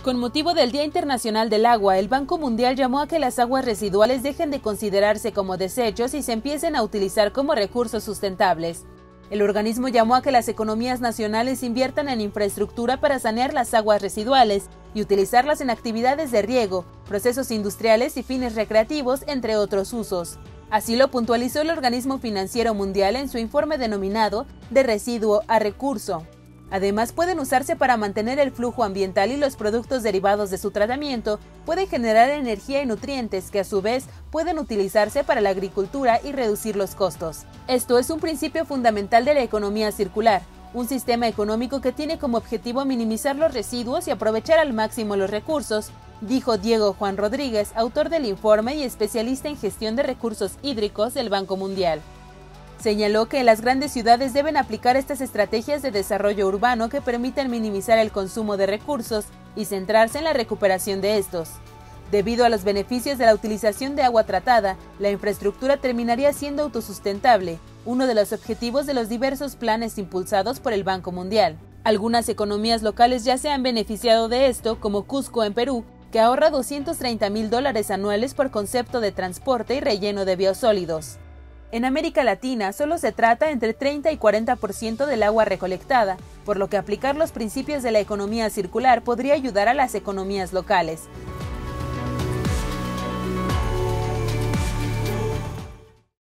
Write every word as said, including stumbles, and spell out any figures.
Con motivo del Día Internacional del Agua, el Banco Mundial llamó a que las aguas residuales dejen de considerarse como desechos y se empiecen a utilizar como recursos sustentables. El organismo llamó a que las economías nacionales inviertan en infraestructura para sanear las aguas residuales y utilizarlas en actividades de riego, procesos industriales y fines recreativos, entre otros usos. Así lo puntualizó el Organismo Financiero Mundial en su informe denominado De residuo a recurso. Además, pueden usarse para mantener el flujo ambiental y los productos derivados de su tratamiento pueden generar energía y nutrientes que a su vez pueden utilizarse para la agricultura y reducir los costos. Esto es un principio fundamental de la economía circular, un sistema económico que tiene como objetivo minimizar los residuos y aprovechar al máximo los recursos, dijo Diego Juan Rodríguez, autor del informe y especialista en gestión de recursos hídricos del Banco Mundial. Señaló que las grandes ciudades deben aplicar estas estrategias de desarrollo urbano que permitan minimizar el consumo de recursos y centrarse en la recuperación de estos. Debido a los beneficios de la utilización de agua tratada, la infraestructura terminaría siendo autosustentable, uno de los objetivos de los diversos planes impulsados por el Banco Mundial. Algunas economías locales ya se han beneficiado de esto, como Cusco en Perú, que ahorra doscientos treinta mil dólares anuales por concepto de transporte y relleno de biosólidos. En América Latina solo se trata entre treinta y cuarenta por ciento del agua recolectada, por lo que aplicar los principios de la economía circular podría ayudar a las economías locales.